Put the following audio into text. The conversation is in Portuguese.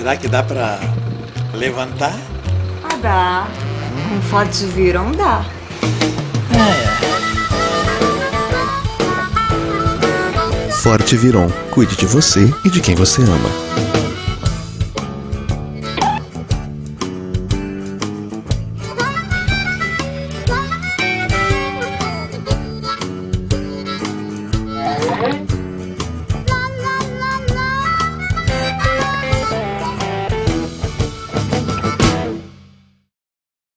Será que dá pra levantar? Ah, dá. Com Forte Viron dá. Forte Viron. Cuide de você e de quem você ama.